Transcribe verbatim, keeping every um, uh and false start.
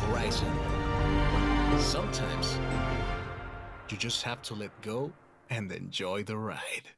horizon. Sometimes you just have to let go and enjoy the ride.